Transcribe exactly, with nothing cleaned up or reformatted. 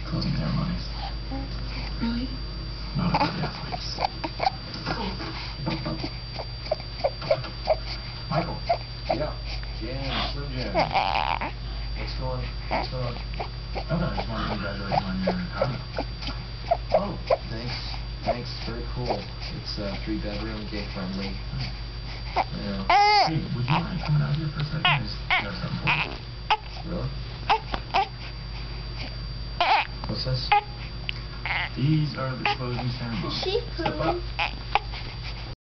closing ceremonies. Really? Not for the athletes. Michael. Yeah. James, Slim Jim. What's going What's going on? Oh, I just wanted to congratulate you on your retirement. Oh, thanks. Thanks. Very cool. It's uh, three bedroom, gay friendly. Yeah. Hey, would you mind coming out here for a second? I just got something for you. Really? What's this? These are the closing ceremonies. She Step up. poo.